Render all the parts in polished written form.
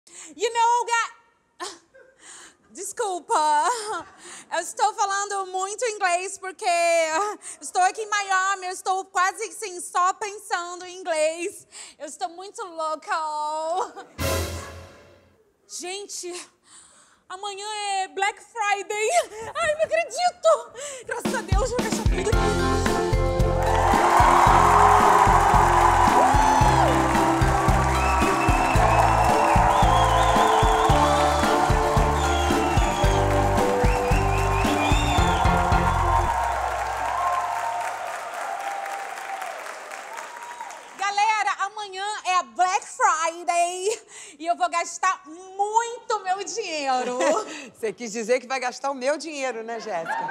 You know, desculpa, eu estou falando muito inglês porque estou aqui em Miami, eu estou quase assim, só pensando em inglês. Eu estou muito louca. Gente, amanhã é Black Friday. Ai, não acredito. Graças a Deus, vou fechar tudo aqui. Amanhã é a Black Friday e eu vou gastar muito meu dinheiro. Você quis dizer que vai gastar o meu dinheiro, né, Jéssica?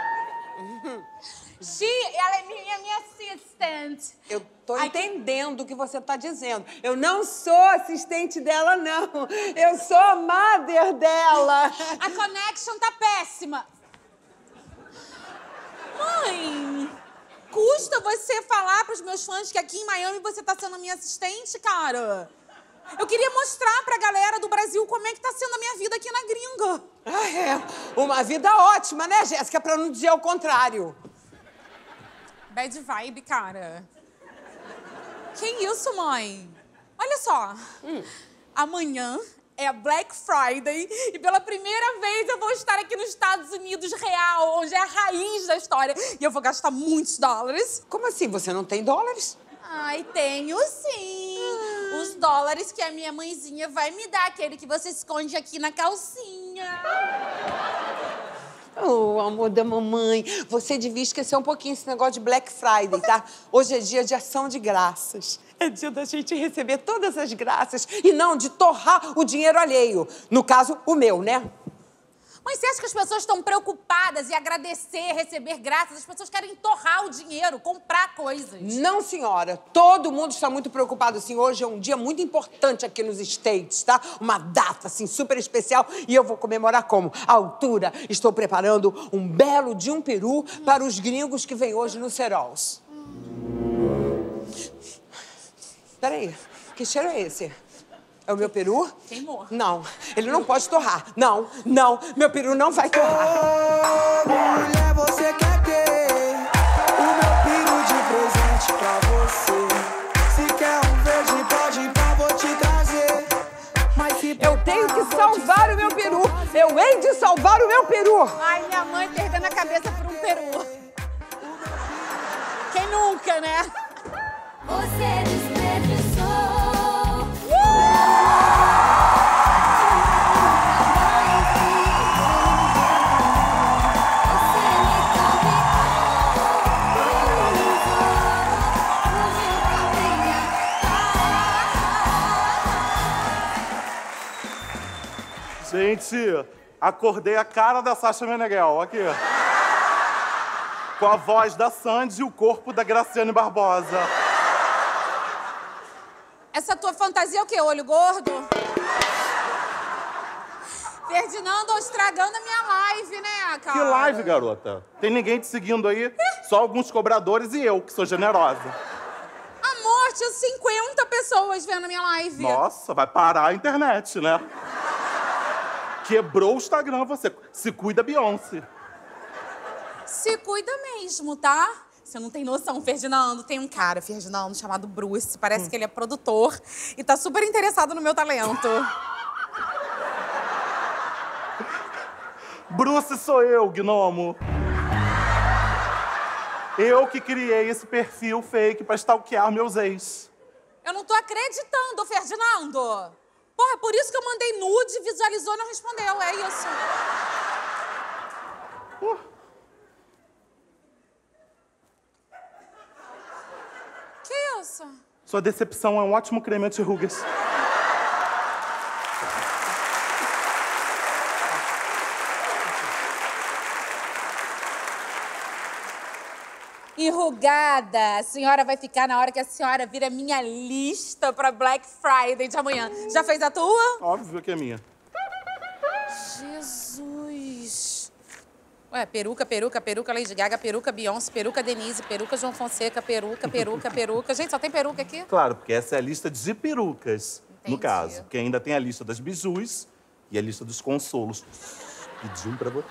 Ela é minha assistant. Eu tô entendendo o que você tá dizendo. Eu não sou assistente dela, não. Eu sou a mother dela. A connection tá péssima. Mãe... Custa você falar pros meus fãs que aqui em Miami você tá sendo a minha assistente, cara? Eu queria mostrar pra galera do Brasil como é que tá sendo a minha vida aqui na gringa. Ah, é. Uma vida ótima, né, Jéssica? Pra não dizer o contrário. Bad vibe, cara. Que isso, mãe? Olha só. Amanhã é a Black Friday e pela primeira vez eu vou estar aqui nos Estados Unidos real, onde é a raiz da história. E eu vou gastar muitos dólares. Como assim? Você não tem dólares? Ai, tenho sim. Os dólares que a minha mãezinha vai me dar, aquele que você esconde aqui na calcinha. Oh, amor da mamãe, você devia esquecer um pouquinho esse negócio de Black Friday, tá? Hoje é dia de ação de graças. É dia da gente receber todas as graças e não de torrar o dinheiro alheio. No caso, o meu, né? Mas você acha que as pessoas estão preocupadas em agradecer, receber graças? As pessoas querem torrar o dinheiro, comprar coisas. Não, senhora. Todo mundo está muito preocupado, assim. Hoje é um dia muito importante aqui nos States, tá? Uma data, assim, super especial. E eu vou comemorar como? À altura, estou preparando um belo de um peru para os gringos que vêm hoje no Cerols. Peraí, que cheiro é esse? É o meu peru? Queimou. Não, ele não pode torrar. Não, não, meu peru não vai torrar. Oh, mulher, você quer ter o meu peru de presente pra você. Se quer um verde, pode ir pra, vou te trazer. Mas se eu tenho que salvar o meu peru. Eu hei de salvar o meu peru. Ai, minha mãe perdendo a cabeça por um peru. Quem nunca, né? Você desperdiçou. Gente, acordei a cara da Sasha Meneghel, aqui. Com a voz da Sandy e o corpo da Graciane Barbosa. Essa tua fantasia é o quê? Olho gordo? Ferdinando, estragando a minha live, né, cara? Que live, garota? Tem ninguém te seguindo aí? Só alguns cobradores e eu, que sou generosa. Amor, tinha 50 pessoas vendo a minha live. Nossa, vai parar a internet, né? Quebrou o Instagram, você. Se cuida, Beyoncé. Se cuida mesmo, tá? Você não tem noção, Ferdinando. Tem um cara, Ferdinando, chamado Bruce. Parece que ele é produtor e tá super interessado no meu talento. Bruce sou eu, gnomo. Eu que criei esse perfil fake pra stalkear meus ex. Eu não tô acreditando, Ferdinando. Porra, é por isso que eu mandei nude, visualizou e não respondeu. É isso. Que isso? Sua decepção é um ótimo creme anti-rugas. Enrugada, a senhora vai ficar na hora que a senhora vira minha lista pra Black Friday de amanhã. Já fez a tua? Óbvio que é minha. Jesus. Ué, peruca, Lady Gaga, peruca, Beyoncé, peruca, Denise, peruca, João Fonseca, peruca. Gente, só tem peruca aqui? Claro, porque essa é a lista de perucas. No caso, porque ainda tem a lista das bijus e a lista dos consolos. Pedi um pra você.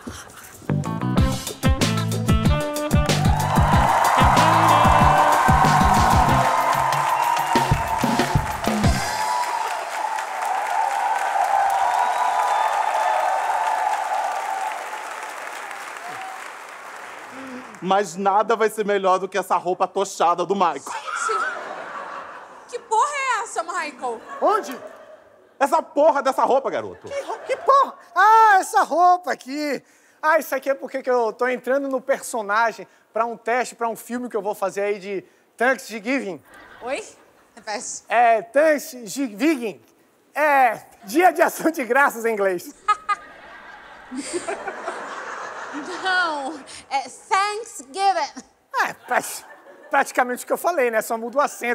Mas nada vai ser melhor do que essa roupa tochada do Michael. Gente, que porra é essa, Michael? Onde? Essa porra dessa roupa, garoto. Que porra? Ah, essa roupa aqui. Ah, isso aqui é porque que eu tô entrando no personagem pra um teste, pra um filme que eu vou fazer aí de Thanksgiving. Oi? Repete. É, Thanksgiving. É, Dia de Ação de Graças em inglês. Não, é Thanksgiving. É, praticamente o que eu falei, né? Só muda o acento.